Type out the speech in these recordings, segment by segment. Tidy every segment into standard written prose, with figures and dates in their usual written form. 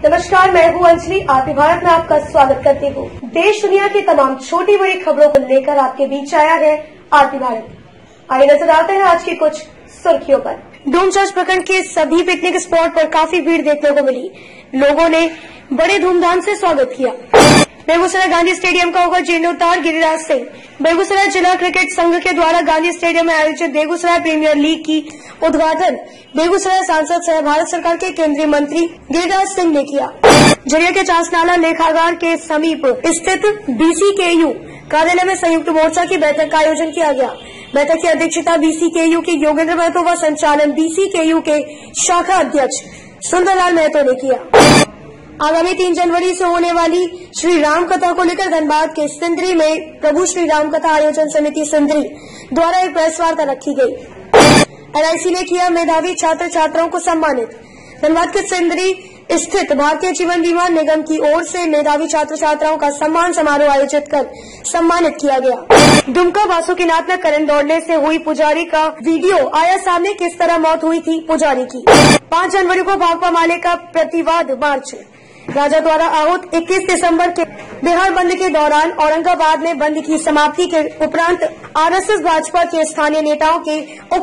नमस्कार, मैं हूँ अंजलि। आरती भारत में आपका स्वागत करती हूँ। देश दुनिया की तमाम छोटी बड़ी खबरों को लेकर आपके बीच आया है आरती भारत। आइए नजर डालते हैं आज की कुछ सुर्खियों पर। डोमचांच प्रखंड के सभी पिकनिक स्पॉट पर काफी भीड़ देखने को मिली। लोगों ने बड़े धूमधाम से स्वागत किया। बेगूसराय गांधी स्टेडियम का होगा जीर्णोद्धार, गिरिराज सिंह। बेगूसराय जिला क्रिकेट संघ के द्वारा गांधी स्टेडियम में आयोजित बेगूसराय प्रीमियर लीग की उद्घाटन बेगूसराय सांसद सह भारत सरकार के केंद्रीय मंत्री गिरिराज सिंह ने किया। झरिया के चांसनाला लेखागार के समीप स्थित BCKU कार्यालय में संयुक्त मोर्चा की बैठक का आयोजन किया गया। बैठक की अध्यक्षता BCKU के योगेंद्र महतो व संचालन BCKU के शाखा अध्यक्ष सुंदरलाल महतो ने किया। आगामी 3 जनवरी से होने वाली श्री राम कथा को लेकर धनबाद के सिंदरी में प्रभु श्री राम कथा आयोजन समिति सिंदरी द्वारा एक प्रेस वार्ता रखी गई। LIC ने किया मेधावी छात्र छात्राओं को सम्मानित। धनबाद के सिंदरी स्थित भारतीय जीवन बीमा निगम की ओर से मेधावी छात्र छात्राओं का सम्मान समारोह आयोजित कर सम्मानित किया गया। दुमका बासुकीनाथ में करंट दौड़ने से हुई पुजारी का वीडियो आया सामने। किस तरह मौत हुई थी पुजारी की। 5 जनवरी को भाकपा माले का प्रतिवाद मार्च। राजा द्वारा आहूत 21 दिसंबर के बिहार बंद के दौरान औरंगाबाद में बंद की समाप्ति के उपरांत RSS भाजपा के स्थानीय नेताओं के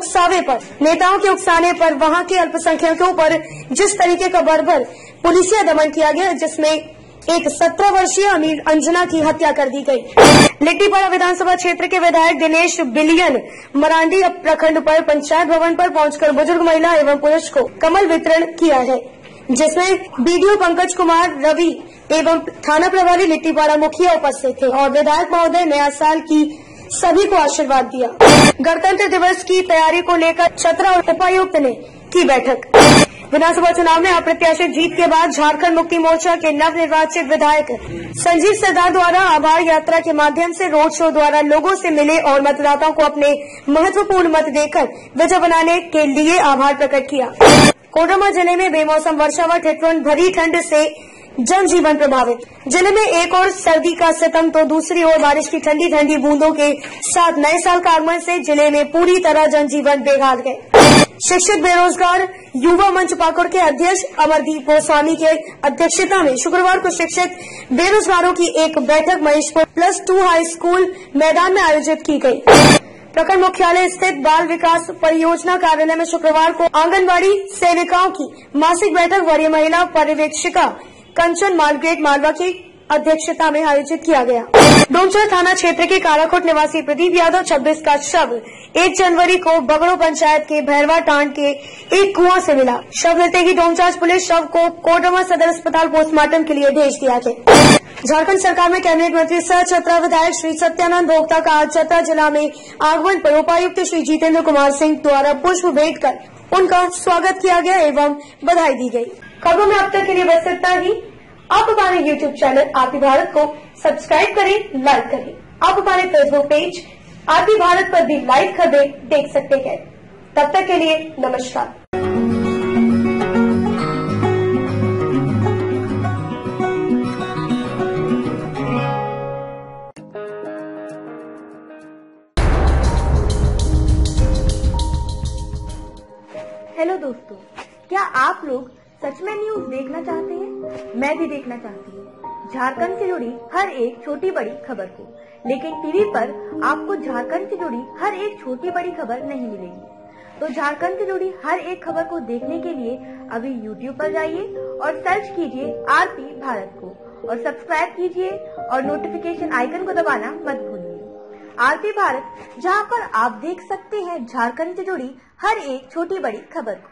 उकसाने पर वहां के अल्पसंख्यकों पर जिस तरीके का बर्बर पुलिसिया दमन किया गया, जिसमें एक 17 वर्षीय अमीर अंजना की हत्या कर दी गई। लिट्टीपाड़ा विधानसभा क्षेत्र के विधायक दिनेश बिलियन मरांडी प्रखंड पर पंचायत भवन पर पहुंचकर बुजुर्ग महिला एवं पुरुष को कमल वितरण किया है, जिसमें BDO पंकज कुमार रवि एवं थाना प्रभारी लिट्टीपाड़ा मुखिया उपस्थित थे और विधायक महोदय नया साल की सभी को आशीर्वाद दिया। गणतंत्र दिवस की तैयारी को लेकर चतरा उपायुक्त ने की बैठक। विधानसभा चुनाव में अप्रत्याशित जीत के बाद झारखंड मुक्ति मोर्चा के नवनिर्वाचित विधायक संजीव सरदार द्वारा आभार यात्रा के माध्यम से रोड शो द्वारा लोगों से मिले और मतदाताओं को अपने महत्वपूर्ण मत देकर विजय बनाने के लिए आभार प्रकट किया। कोडरमा जिले में बेमौसम वर्षा व ठिठुरन भरी ठंड से जनजीवन प्रभावित। जिले में एक और सर्दी का सितम तो दूसरी ओर बारिश की ठंडी ठंडी बूंदों के साथ नए साल का आगमन से जिले में पूरी तरह जनजीवन बेहाल गए। शिक्षित बेरोजगार युवा मंच पाकुड़ के अध्यक्ष अमरदीप गोस्वामी के अध्यक्षता में शुक्रवार को शिक्षित बेरोजगारों की एक बैठक महेशपुर +2 हाई स्कूल मैदान में आयोजित की गयी। प्रखंड मुख्यालय स्थित बाल विकास परियोजना कार्यालय में शुक्रवार को आंगनबाड़ी सेविकाओं की मासिक बैठक वरीय महिला पर्यवेक्षिका कंचन मार्ग्रेट मालवा की अध्यक्षता में आयोजित किया गया। डोमचांच थाना क्षेत्र के काराकोट निवासी प्रदीप यादव 26 का शव 1 जनवरी को बगड़ो पंचायत के भैरवा टांड के एक कुआं से मिला। शव मिलते ही डोमचांच पुलिस शव को कोडरमा सदर अस्पताल पोस्टमार्टम के लिए भेज दिया गया। झारखंड सरकार में कैबिनेट मंत्री सह चतरा विधायक श्री सत्यानंद भोक्ता का आज चतरा जिला में आगमन पर उपायुक्त श्री जितेंद्र कुमार सिंह द्वारा पुष्प भेंट कर उनका स्वागत किया गया एवं बधाई दी गई। खबरों में अब तक के लिए बस इतना ही। आप हमारे YouTube चैनल आरती भारत को सब्सक्राइब करें, लाइक करें। आप हमारे फेसबुक पेज आरती भारत पर भी लाइव खबरें देख सकते हैं। तब तक के लिए नमस्कार। हेलो दोस्तों, क्या आप लोग सच में न्यूज देखना चाहते हैं? मैं भी देखना चाहती हूँ झारखंड से जुड़ी हर एक छोटी बड़ी खबर को, लेकिन टीवी पर आपको झारखंड से जुड़ी हर एक छोटी बड़ी खबर नहीं मिलेगी। तो झारखंड से जुड़ी हर एक खबर को देखने के लिए अभी YouTube पर जाइए और सर्च कीजिए आरती भारत को और सब्सक्राइब कीजिए और नोटिफिकेशन आइकन को दबाना मत भूलिए। आरती भारत, जहाँ पर आप देख सकते हैं झारखंड से जुड़ी हर एक छोटी बड़ी खबर को।